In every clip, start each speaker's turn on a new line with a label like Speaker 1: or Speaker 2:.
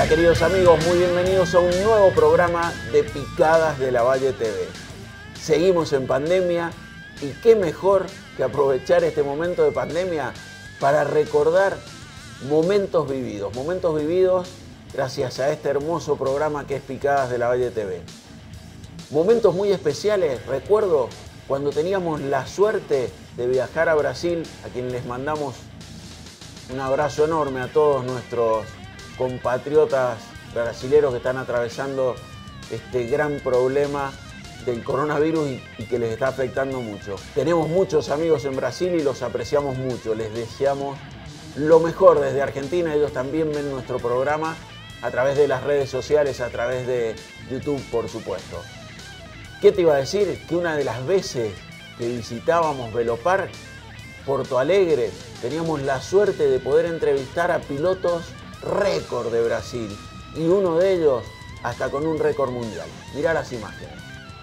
Speaker 1: Hola queridos amigos, muy bienvenidos a un nuevo programa de Picadas de la Valle TV. Seguimos en pandemia y qué mejor que aprovechar este momento de pandemia para recordar momentos vividos gracias a este hermoso programa que es Picadas de la Valle TV. Momentos muy especiales, recuerdo cuando teníamos la suerte de viajar a Brasil, a quienes les mandamos un abrazo enorme a todos nuestros compatriotas brasileros que están atravesando este gran problema del coronavirus y que les está afectando mucho. Tenemos muchos amigos en Brasil y los apreciamos mucho, les deseamos lo mejor desde Argentina. Ellos también ven nuestro programa a través de las redes sociales, a través de YouTube, por supuesto. ¿Qué te iba a decir? Que una de las veces que visitábamos Belopar, Porto Alegre, teníamos la suerte de poder entrevistar a pilotos récord de Brasil y uno de ellos hasta con un récord mundial. Mirá las imágenes.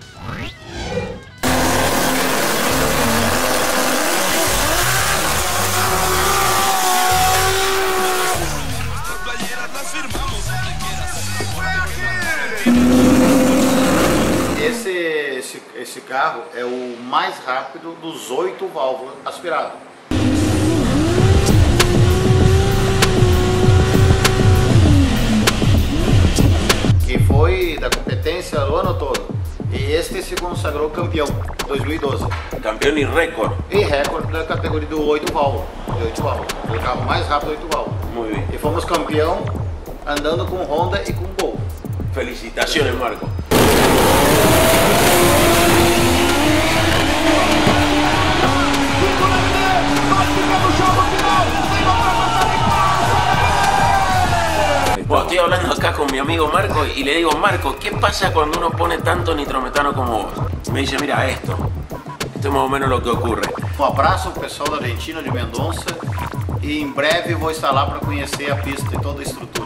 Speaker 2: Esse carro é o mais rápido dos 8 válvulas aspirados. Que foi da competência do ano todo. E este se consagrou campeão em 2012.
Speaker 1: Campeão e récord.
Speaker 2: E recorde da categoria do 8 válvulas. O carro mais rápido 8 válvulas.
Speaker 1: Muy bien.
Speaker 2: E fomos campeão andando com Honda e com Gol.
Speaker 1: Felicitaciones, Marco. Bueno, estoy hablando acá con mi amigo Marco y le digo, Marco, ¿qué pasa cuando uno pone tanto nitrometano como vos? Me dice, mira esto es más o menos lo que ocurre.
Speaker 2: Um abraço ao pessoal da Argentina, de Mendonça, e em breve vou estar lá para conhecer a pista e toda a estrutura.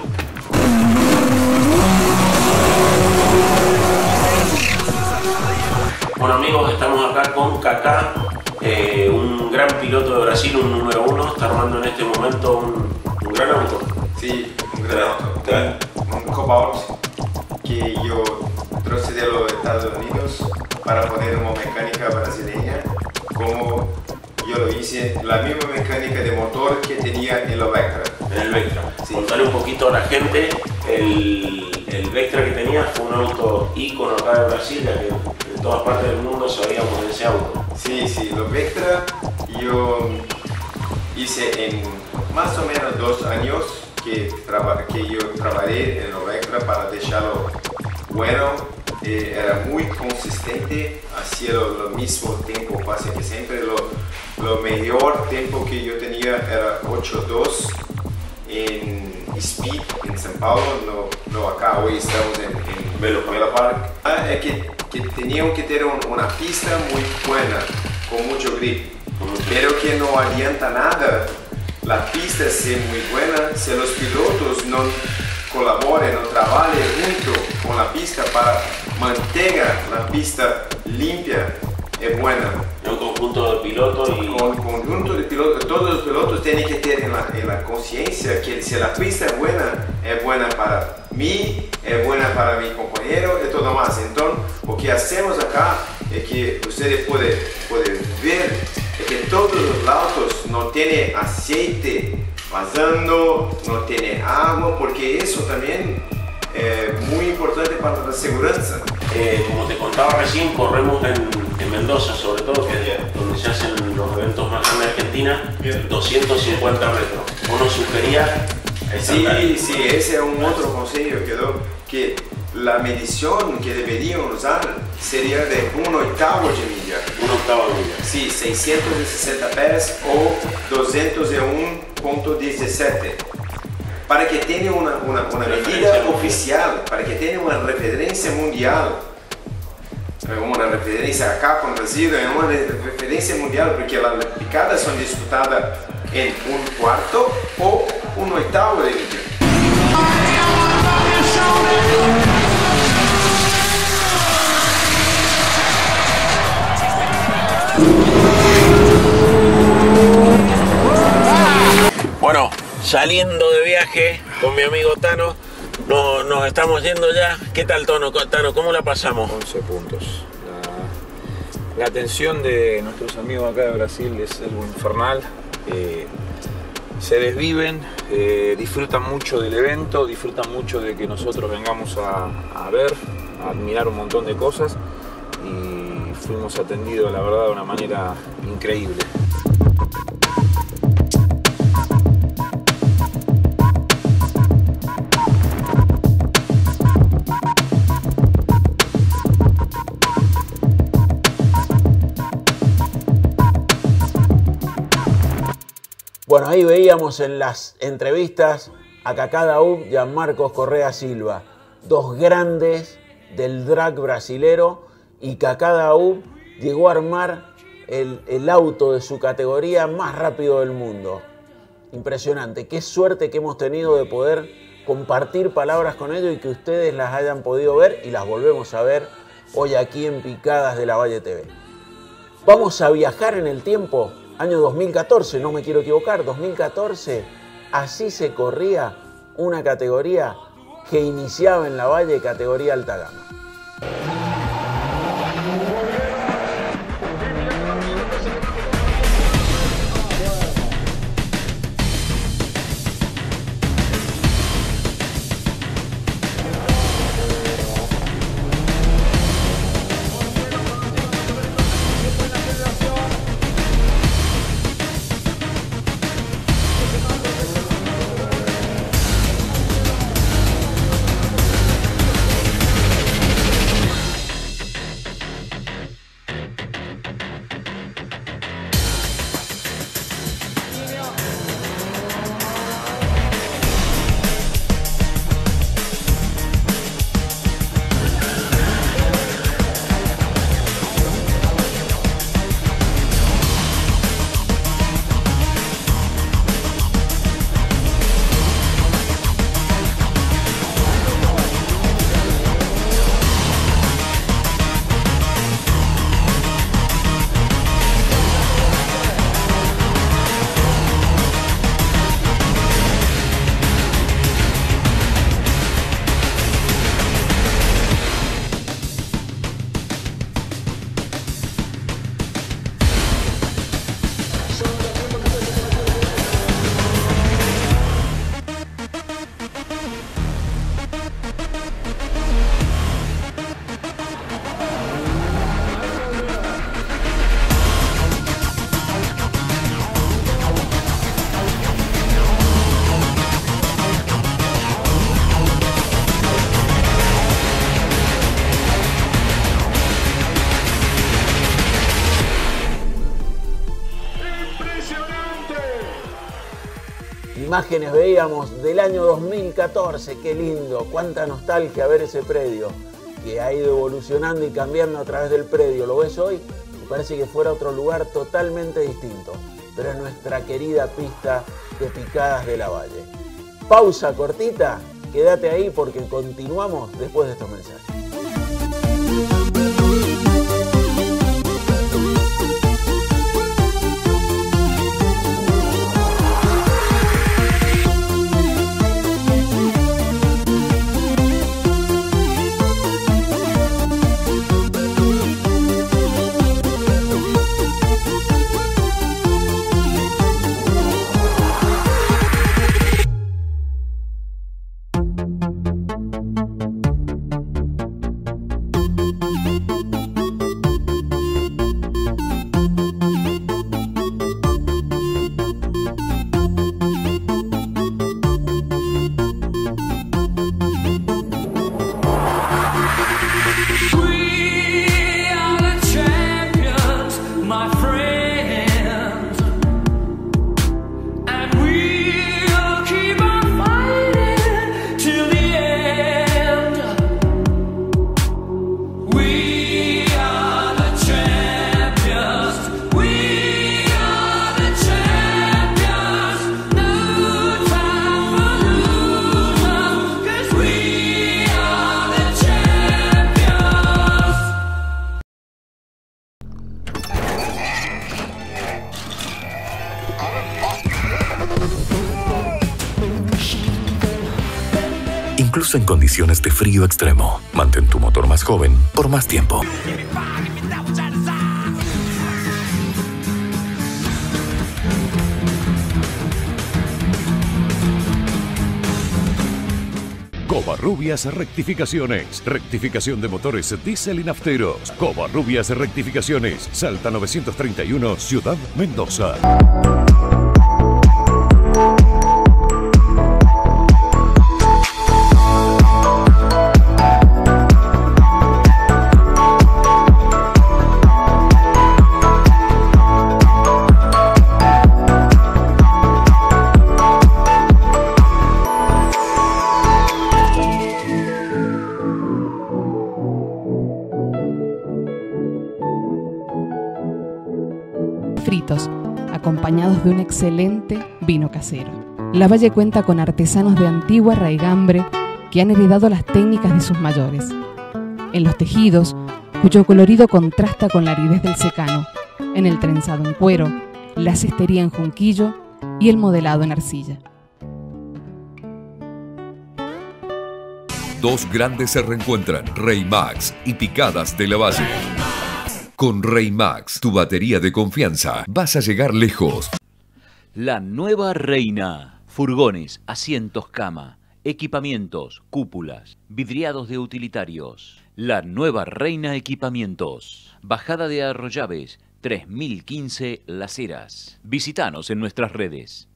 Speaker 1: Bueno amigos, estamos acá con Kaká, un gran piloto de Brasil, un número 1, está armando en este momento un gran auto.
Speaker 3: Sí, un gran auto, un Cobalt que yo traje de los Estados Unidos para poner una mecánica brasileña, como yo lo hice, la misma mecánica de motor que tenía en el Vectra.
Speaker 1: En el Vectra.
Speaker 3: Sí.
Speaker 1: Contarle un poquito a la gente, el Vectra que tenía fue un auto ícono acá de Brasil, ya que en todas partes del mundo sabíamos de ese auto.
Speaker 3: Sí, el Vectra yo hice en más o menos 2 años que yo trabajé en el Vectra para dejarlo bueno. Era muy consistente, hacía lo mismo tiempo, pasa que siempre lo mejor tiempo que yo tenía era 8.2 en Speed en São Paulo, no acá, hoy estamos en Belopar. Es que tenían que tener una pista muy buena, con mucho grip, pero que no adianta nada la pista ser muy buena si los pilotos no colaboren o trabajen junto con la pista para mantener la pista limpia y buena.
Speaker 1: Un conjunto de pilotos y...
Speaker 3: Con conjunto de pilotos, todos los pilotos tienen que tener en la conciencia que si la pista es buena para mí, es buena para mi compañero y todo más. Entonces, lo que hacemos acá es que ustedes pueden ver es que todos los autos no tienen aceite pasando, no tiene agua, porque eso también es muy importante para la seguridad.
Speaker 1: Como te contaba recién, corremos en Mendoza, sobre todo, que es donde se hacen los eventos más grandes de Argentina, 250 metros. Uno sugería...
Speaker 3: Sí, ese es un otro consejo que la medición que deberían usar sería de 1/8 de milla.
Speaker 1: 1/8 de milla.
Speaker 3: Sí, 660 pies o 201.17. Para que tenga una medida oficial, para que tenga una referencia mundial. Una referencia acá con Brasil, es una referencia mundial, porque las picadas son disputadas en 1/4 o 1/8 de milla.
Speaker 1: Bueno, saliendo de viaje con mi amigo Tano, No, nos estamos yendo ya. ¿Qué tal, Tano? ¿Cómo la pasamos?
Speaker 4: 11 puntos. La atención de nuestros amigos acá de Brasil es algo infernal. Se desviven, disfrutan mucho del evento, disfrutan mucho de que nosotros vengamos a ver, a admirar un montón de cosas, y fuimos atendidos, la verdad, de una manera increíble.
Speaker 1: Bueno, ahí veíamos en las entrevistas a Kaká Daub y a Marcos Correa Silva, dos grandes del drag brasilero, y Kaká Daub llegó a armar el auto de su categoría más rápido del mundo. Impresionante, qué suerte que hemos tenido de poder compartir palabras con ellos y que ustedes las hayan podido ver y las volvemos a ver hoy aquí en Picadas de la Valle TV. Vamos a viajar en el tiempo. Año 2014, no me quiero equivocar, 2014, así se corría una categoría que iniciaba en la Valle, categoría alta gama. Imágenes veíamos del año 2014, qué lindo, cuánta nostalgia ver ese predio que ha ido evolucionando y cambiando a través del predio. Lo ves hoy y parece que fuera otro lugar totalmente distinto, pero es nuestra querida pista de Picadas de la Valle. Pausa cortita, quédate ahí porque continuamos después de estos mensajes.
Speaker 5: incluso en condiciones de frío extremo. Mantén tu motor más joven por más tiempo.
Speaker 6: Covarrubias Rectificaciones. Rectificación de motores diésel y nafteros. Covarrubias Rectificaciones. Salta 931, Ciudad Mendoza.
Speaker 7: Fritos, acompañados de un excelente vino casero. La Valle cuenta con artesanos de antigua raigambre que han heredado las técnicas de sus mayores. En los tejidos, cuyo colorido contrasta con la aridez del secano, en el trenzado en cuero, la cestería en junquillo y el modelado en arcilla.
Speaker 8: Dos grandes se reencuentran, Reymax y Picadas de la Valle. Con Reymax, tu batería de confianza, vas a llegar lejos.
Speaker 9: La nueva Reina. Furgones, asientos cama, equipamientos, cúpulas, vidriados de utilitarios. La nueva Reina Equipamientos. Bajada de Arroyaves, 3015 Las Heras. Visítanos en nuestras redes.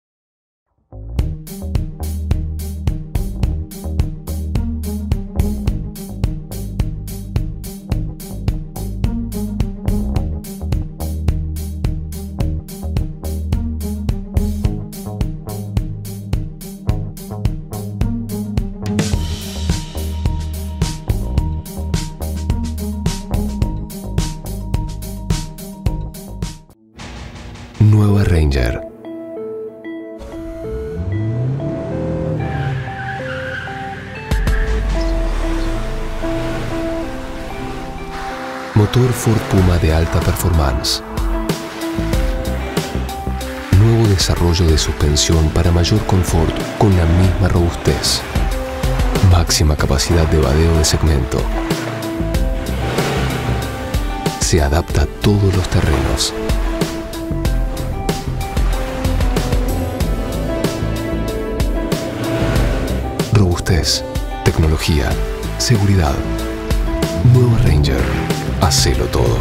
Speaker 10: Nueva Ranger. Motor Ford Puma de alta performance. Nuevo desarrollo de suspensión para mayor confort con la misma robustez. Máxima capacidad de vadeo de segmento. Se adapta a todos los terrenos. Robustez, tecnología, seguridad. Nueva Ranger. Hacelo todo.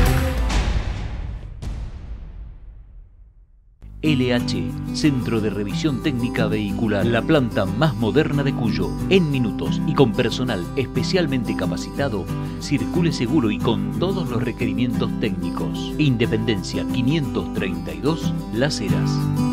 Speaker 9: LH, Centro de Revisión Técnica Vehicular, la planta más moderna de Cuyo. En minutos y con personal especialmente capacitado, circule seguro y con todos los requerimientos técnicos. Independencia 532, Las Heras.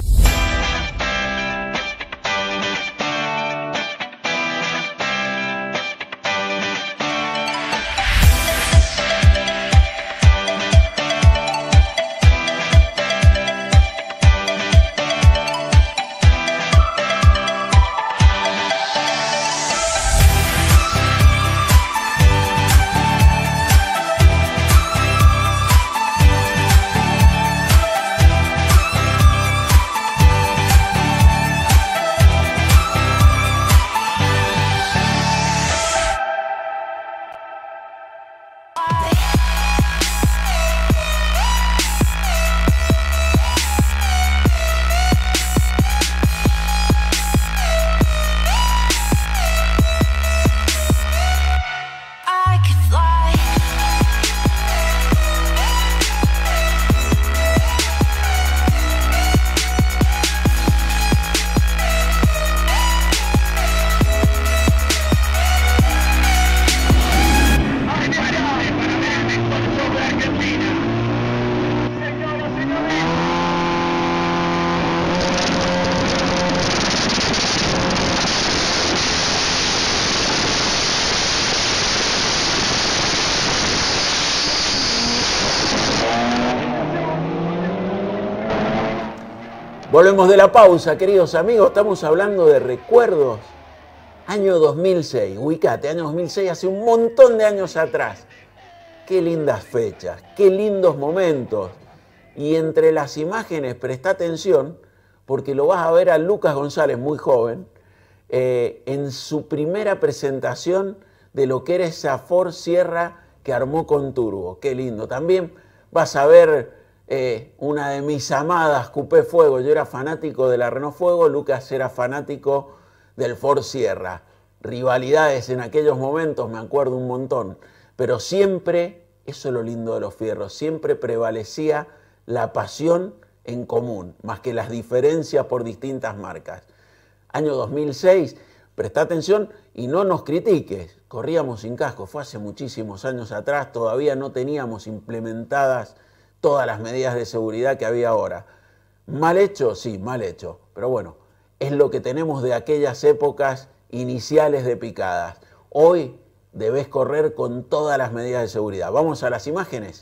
Speaker 1: Volvemos de la pausa, queridos amigos. Estamos hablando de recuerdos. Año 2006, ubicate, año 2006, hace un montón de años atrás. Qué lindas fechas, qué lindos momentos. Y entre las imágenes, presta atención, porque lo vas a ver a Lucas González, muy joven, en su primera presentación de lo que era esa Ford Sierra que armó con turbo. Qué lindo. También vas a ver una de mis amadas Coupé Fuego. Yo era fanático de la Renault Fuego, Lucas era fanático del Ford Sierra. Rivalidades en aquellos momentos, me acuerdo un montón. Pero siempre, eso es lo lindo de los fierros, siempre prevalecía la pasión en común, más que las diferencias por distintas marcas. Año 2006, presta atención y no nos critiques, corríamos sin casco, fue hace muchísimos años atrás, todavía no teníamos implementadas todas las medidas de seguridad que había ahora. ¿Mal hecho? Sí, mal hecho, pero bueno, es lo que tenemos de aquellas épocas iniciales de picadas. Hoy debes correr con todas las medidas de seguridad. Vamos a las imágenes.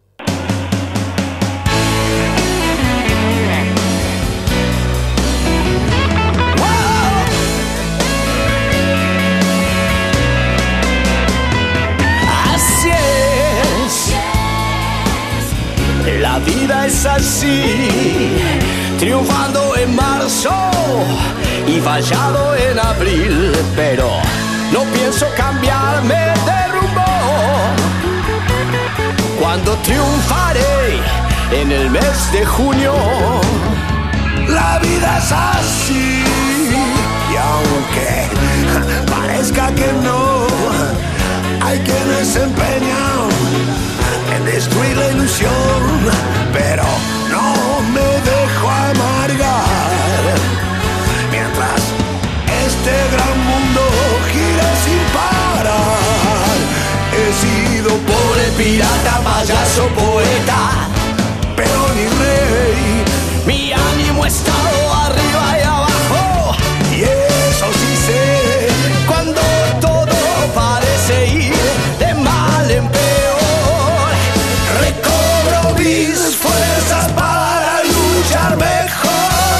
Speaker 11: La vida es así, triunfando en marzo y fallado en abril, pero no pienso cambiarme de rumbo. Cuando triunfaré en el mes de junio, la vida es así, y aunque parezca que no, hay quienes se empeñan en destruir la ilusión, pero no me dejo amargar. Mientras este gran mundo gira sin parar, he sido pobre pirata, payaso, poeta, pero ni rey. Mi ánimo ha estado arriba y abajo, y eso sí sé, cuando todo parece ir de mal en peor, recobro mis fuerzas para luchar mejor.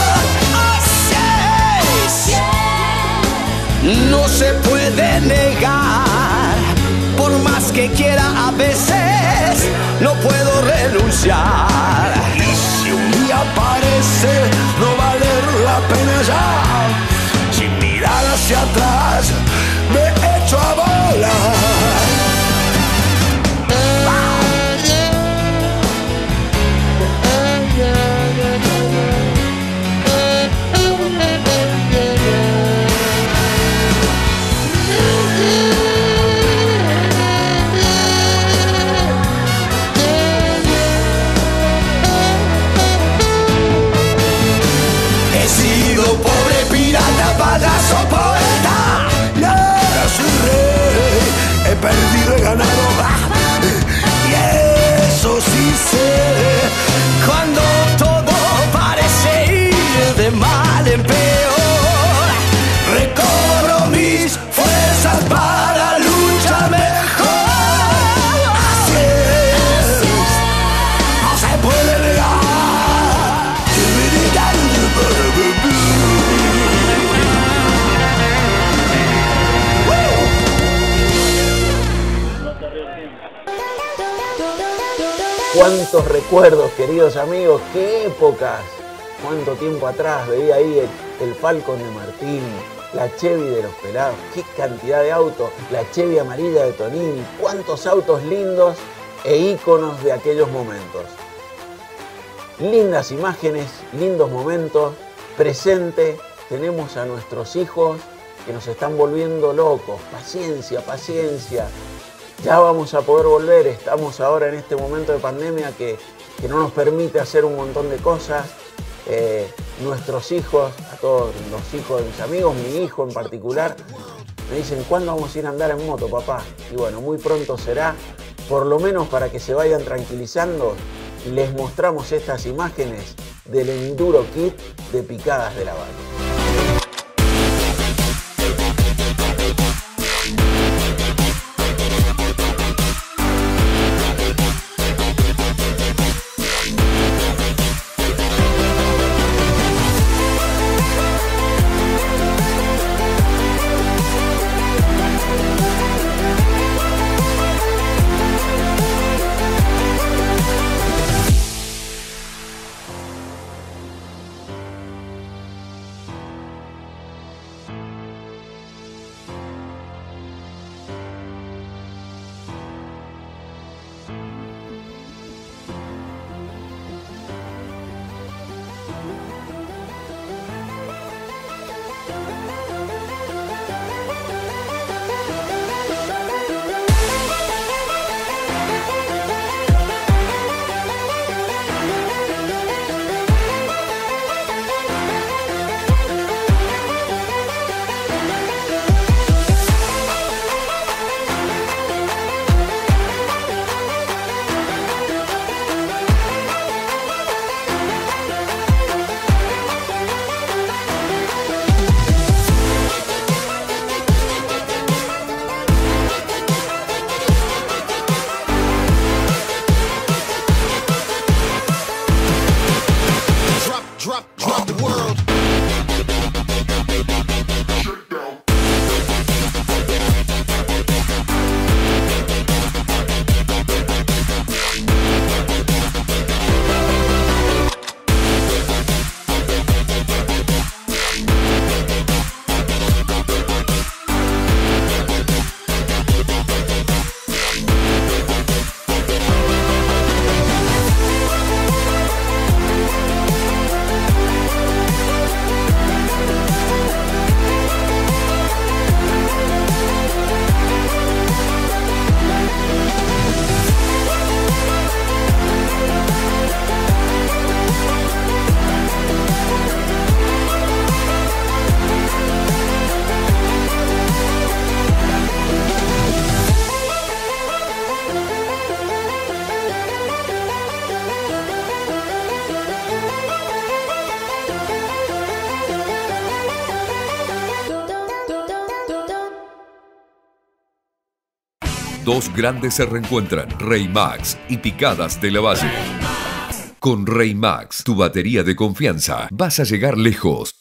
Speaker 11: Así es. No se puede negar, por más que quiera a veces no puedo renunciar. Y si un día parece no valer la pena ya, sin mirar hacia atrás me echo a volar. Payaso, poeta, ya soy rey, he perdido, he ganado, y eso sí sé, cuando todo parece ir de mal en peor, recobro mis fuerzas para luchar mejor. Así es, no se puede negar.
Speaker 1: Cuántos recuerdos, queridos amigos, qué épocas. Cuánto tiempo atrás veía ahí el Falcon de Martín, la Chevy de los Pelados, qué cantidad de autos, la Chevy amarilla de Tonini, cuántos autos lindos e íconos de aquellos momentos. Lindas imágenes, lindos momentos, presente, tenemos a nuestros hijos que nos están volviendo locos. Paciencia, paciencia. Ya vamos a poder volver, estamos ahora en este momento de pandemia que no nos permite hacer un montón de cosas. Nuestros hijos, a todos los hijos de mis amigos, mi hijo en particular, me dicen, ¿cuándo vamos a ir a andar en moto, papá? Y bueno, muy pronto será, por lo menos para que se vayan tranquilizando, les mostramos estas imágenes del Enduro Kit de Picadas de la Valle.
Speaker 8: Dos grandes se reencuentran, Rey Max y Picadas de la Valle. Con Rey Max, tu batería de confianza, vas a llegar lejos.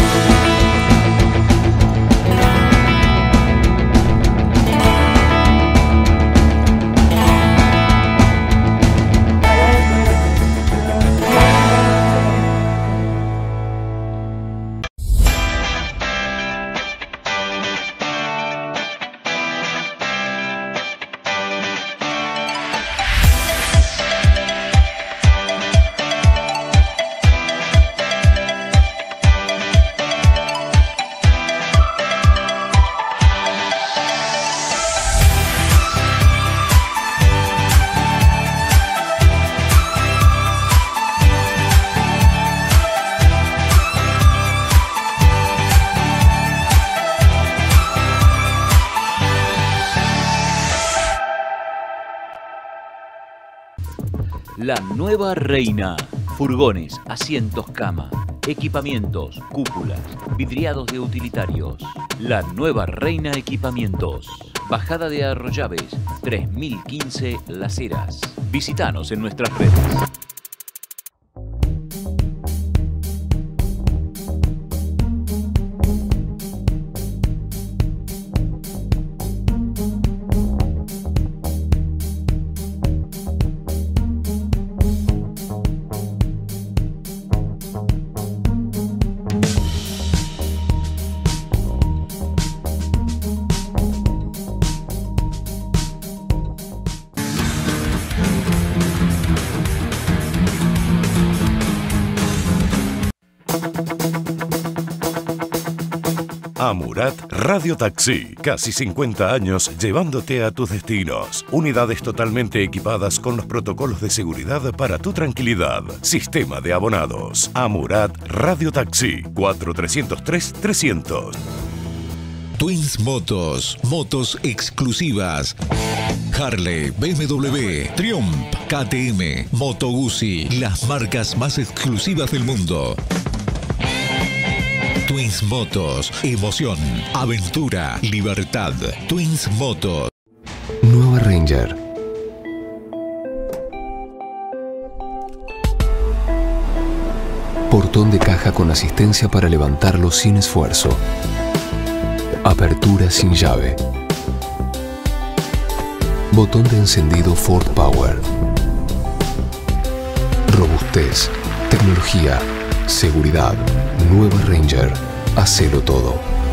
Speaker 9: La nueva reina. Furgones, asientos cama, equipamientos, cúpulas, vidriados de utilitarios. La nueva reina equipamientos. Bajada de Arroyaves, 3015 Las Heras. Visítanos en nuestras redes.
Speaker 6: Amurat Radio Taxi, casi 50 años llevándote a tus destinos. Unidades totalmente equipadas con los protocolos de seguridad para tu tranquilidad. Sistema de abonados. Amurat Radio Taxi, 4303-300.
Speaker 12: Twins Motos, motos exclusivas. Harley, BMW, Triumph, KTM, Moto Guzzi, las marcas más exclusivas del mundo. Twins Motos, emoción, aventura, libertad. Twins Motos.
Speaker 10: Nueva Ranger. Portón de caja con asistencia para levantarlo sin esfuerzo. Apertura sin llave. Botón de encendido Ford Power. Robustez, tecnología, seguridad. Nueva Ranger. Hacelo todo.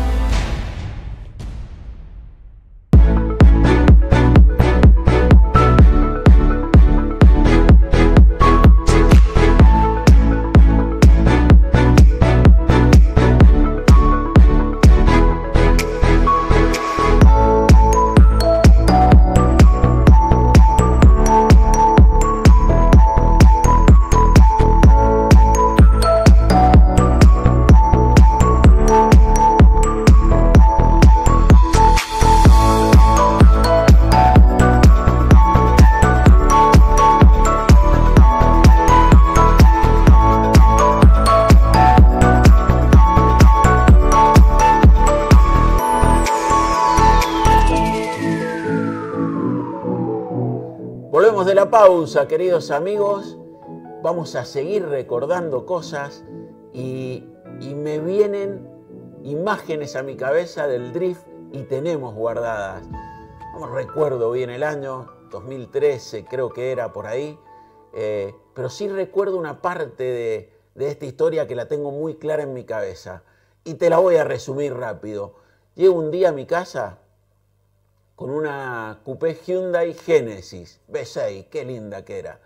Speaker 1: Volvemos de la pausa, queridos amigos. Vamos a seguir recordando cosas y me vienen imágenes a mi cabeza del drift y tenemos guardadas. No recuerdo bien el año, 2013 creo que era por ahí, pero sí recuerdo una parte de esta historia que la tengo muy clara en mi cabeza y te la voy a resumir rápido. Llego un día a mi casa con una coupé Hyundai Genesis V6, qué linda que era,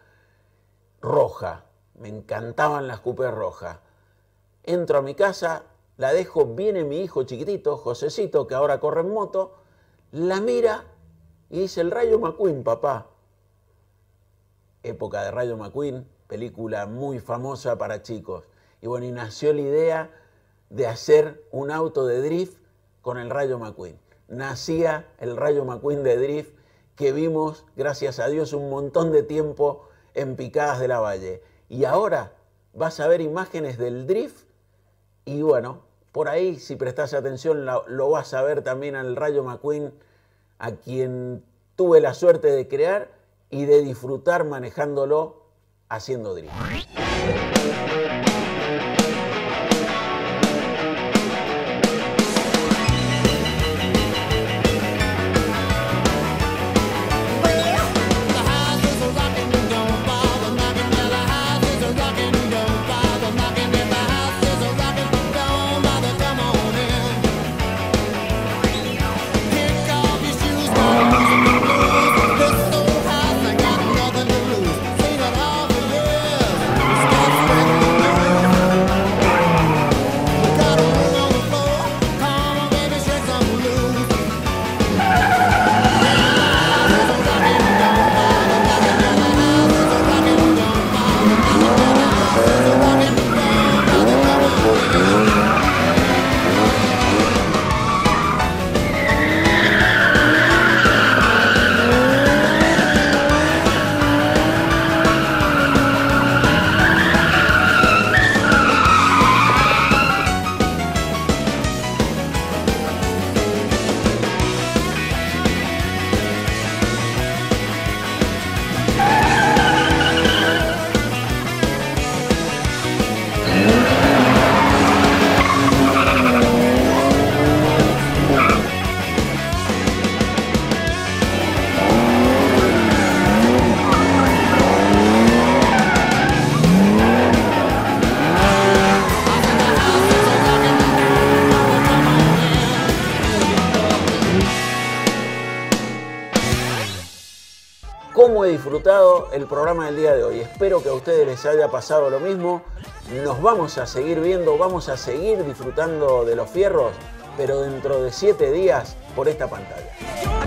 Speaker 1: roja, me encantaban las coupés rojas. Entro a mi casa, la dejo, viene mi hijo chiquitito, Josecito, que ahora corre en moto, la mira y dice, el Rayo McQueen, papá. Época de Rayo McQueen, película muy famosa para chicos. Y bueno, y nació la idea de hacer un auto de drift con el Rayo McQueen. Nacía el Rayo McQueen de drift que vimos, gracias a Dios, un montón de tiempo en Picadas de la Valle. Y ahora vas a ver imágenes del drift y bueno, por ahí si prestas atención lo vas a ver también al Rayo McQueen, a quien tuve la suerte de crear y de disfrutar manejándolo haciendo drift. Cómo he disfrutado el programa del día de hoy. Espero que a ustedes les haya pasado lo mismo. Nos vamos a seguir viendo, vamos a seguir disfrutando de los fierros, pero dentro de 7 días por esta pantalla.